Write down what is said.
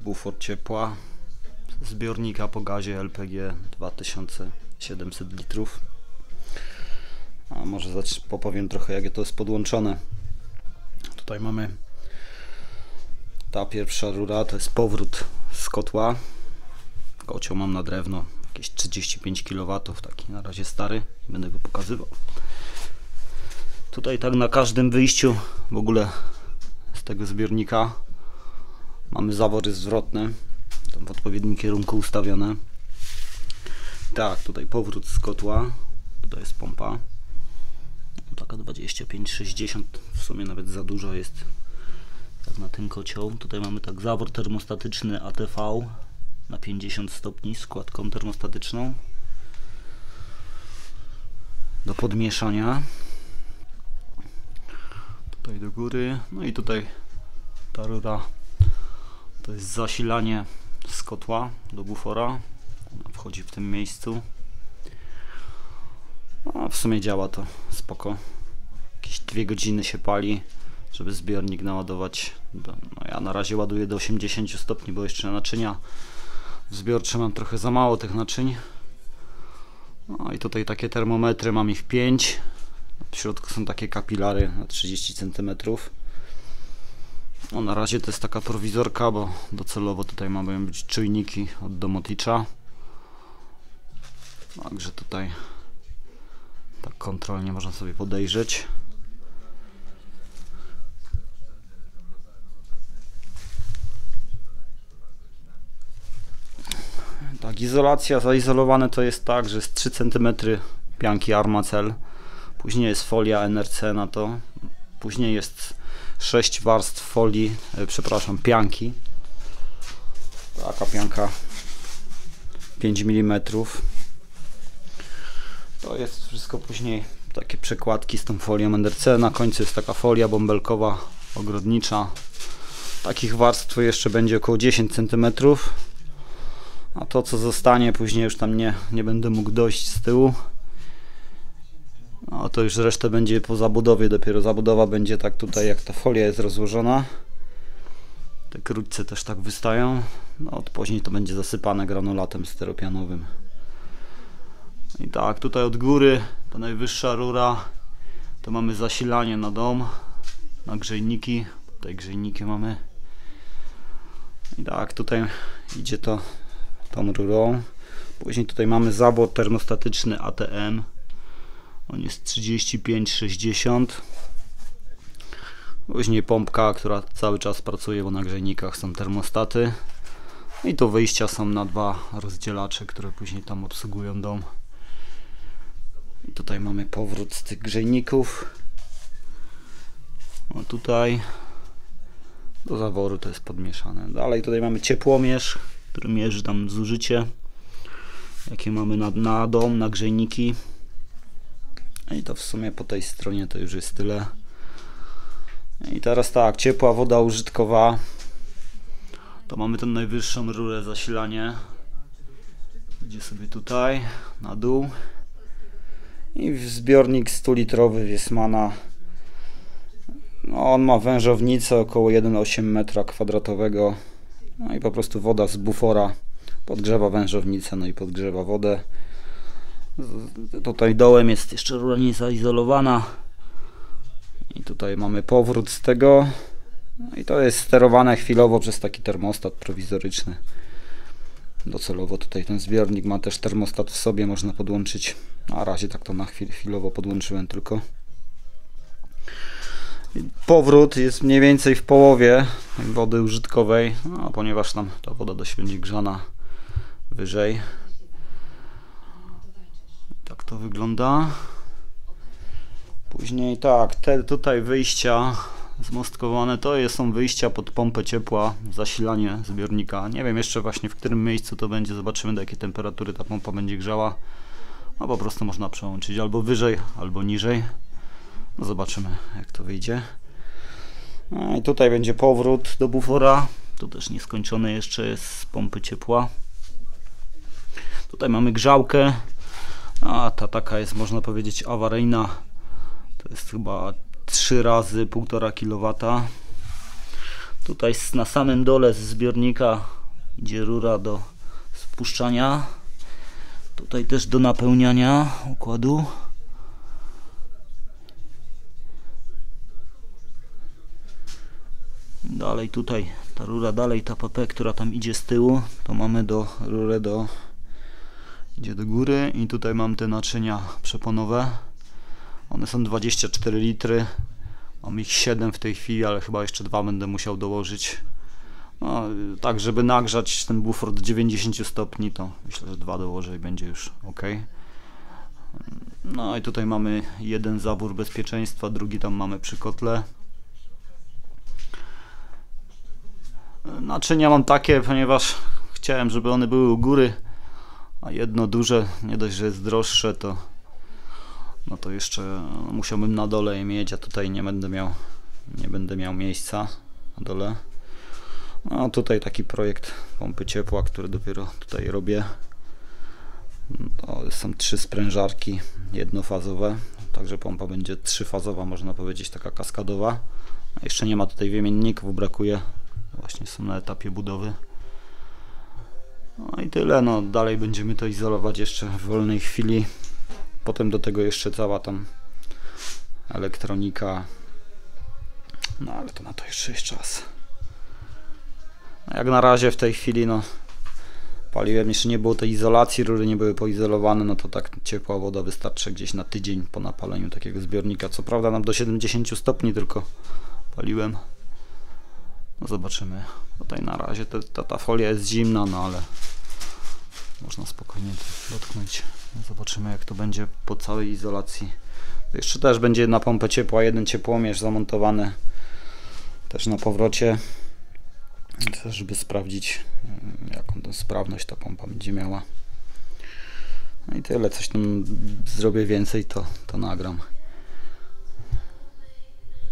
bufor ciepła, zbiornika po gazie LPG 2700 litrów. A może popowiem trochę, jak to jest podłączone. Tutaj mamy ta pierwsza rura, to jest powrót z kotła. Kocioł mam na drewno, jakieś 35 kW, taki na razie stary, nie będę go pokazywał. Tutaj tak na każdym wyjściu w ogóle z tego zbiornika mamy zawory zwrotne, tam w odpowiednim kierunku ustawione. Tak, tutaj powrót z kotła, tutaj jest pompa, taka 25-60, w sumie nawet za dużo jest tak na ten kocioł. Tutaj mamy tak zawór termostatyczny ATV na 50 stopni z kładką termostatyczną do podmieszania. Tutaj do góry, no i tutaj ta rura to jest zasilanie z kotła do bufora, ona wchodzi w tym miejscu. No, w sumie działa to spoko, jakieś 2 godziny się pali, żeby zbiornik naładować. No, ja na razie ładuję do 80 stopni, bo jeszcze naczynia zbiorcze mam trochę za mało tych naczyń. No i tutaj takie termometry, mam ich 5. W środku są takie kapilary na 30 cm. No, na razie to jest taka prowizorka, bo docelowo tutaj mają być czujniki od Domoticza. Także tutaj tak kontrolnie można sobie podejrzeć. Tak, izolacja, zaizolowane to jest tak, że jest 3 cm pianki Armacell, później jest folia NRC na to, później jest 6 warstw folii, przepraszam, pianki. Taka pianka 5 mm. To jest wszystko później takie przekładki z tą folią NRC, na końcu jest taka folia bąbelkowa ogrodnicza. Takich warstw jeszcze będzie około 10 cm. A to co zostanie później już tam nie będę mógł dojść z tyłu. No to już resztę będzie po zabudowie, dopiero zabudowa będzie tak tutaj jak ta folia jest rozłożona. Te krótce też tak wystają. No od później to będzie zasypane granulatem steropianowym. I tak, tutaj od góry ta najwyższa rura to mamy zasilanie na dom, na grzejniki. Tutaj grzejniki mamy. I tak, tutaj idzie to tą rurą. Później tutaj mamy zabór termostatyczny ATM. On jest 35-60. Później pompka, która cały czas pracuje, bo na grzejnikach są termostaty. I tu wyjścia są na 2 rozdzielacze, które później tam obsługują dom. I tutaj mamy powrót z tych grzejników. No tutaj do zaworu to jest podmieszane. Dalej tutaj mamy ciepłomierz, który mierzy tam zużycie, jakie mamy na dom, na grzejniki. I to w sumie po tej stronie to już jest tyle. I teraz tak, ciepła woda użytkowa. To mamy tę najwyższą rurę zasilanie. Idzie sobie tutaj na dół. I zbiornik 100-litrowy Wiesmana. No, on ma wężownicę około 1,8 m². No i po prostu woda z bufora podgrzewa wężownicę, no i podgrzewa wodę. Tutaj dołem jest jeszcze rura niezaizolowana. I tutaj mamy powrót z tego. No i to jest sterowane chwilowo przez taki termostat prowizoryczny. Docelowo tutaj ten zbiornik ma też termostat w sobie, można podłączyć. Na razie tak to na chwilowo podłączyłem tylko. Powrót jest mniej więcej w połowie wody użytkowej, no, ponieważ tam ta woda dość będzie grzana wyżej. Tak to wygląda. Później tak, te tutaj wyjścia zmostkowane to są wyjścia pod pompę ciepła, zasilanie zbiornika. Nie wiem jeszcze właśnie w którym miejscu to będzie, zobaczymy do jakiej temperatury ta pompa będzie grzała. No po prostu można przełączyć albo wyżej, albo niżej. No zobaczymy jak to wyjdzie. No i tutaj będzie powrót do bufora. Tu też nieskończony jeszcze jest z pompy ciepła. Tutaj mamy grzałkę. A ta taka jest, można powiedzieć, awaryjna. To jest chyba 3 razy 1,5 kW. Tutaj na samym dole z zbiornika idzie rura do spuszczania. Tutaj też do napełniania układu. Dalej tutaj ta rura, dalej ta PP, która tam idzie z tyłu, to mamy rurę idzie do góry i tutaj mam te naczynia przeponowe. One są 24 litry. Mam ich 7 w tej chwili, ale chyba jeszcze 2 będę musiał dołożyć. No, tak, żeby nagrzać ten bufor do 90 stopni, to myślę, że 2 dołożę i będzie już ok. No i tutaj mamy jeden zawór bezpieczeństwa, drugi tam mamy przy kotle. Naczynia mam takie, ponieważ chciałem, żeby one były u góry, a jedno duże, nie dość, że jest droższe, to no to jeszcze musiałbym na dole je mieć, a tutaj nie będę miał miejsca na dole. No tutaj taki projekt pompy ciepła, który dopiero tutaj robię. To są 3 sprężarki jednofazowe, także pompa będzie 3-fazowa, można powiedzieć, taka kaskadowa. Jeszcze nie ma tutaj wymienników, brakuje, właśnie są na etapie budowy. No i tyle, no dalej będziemy to izolować jeszcze w wolnej chwili. Potem do tego jeszcze cała tam elektronika, no ale to na to jeszcze jest czas. No jak na razie w tej chwili, no paliłem, jeszcze nie było tej izolacji, rury nie były poizolowane, no to tak ciepła woda wystarczy gdzieś na tydzień po napaleniu takiego zbiornika. Co prawda nam do 70 stopni tylko paliłem. No zobaczymy. Tutaj na razie ta folia jest zimna, no ale można spokojnie to dotknąć. Zobaczymy, jak to będzie po całej izolacji. To jeszcze też będzie jedna pompa ciepła, jeden ciepłomierz zamontowany też na powrocie, też żeby sprawdzić, jaką tą sprawność ta pompa będzie miała. No i tyle, coś tam zrobię więcej, to nagram.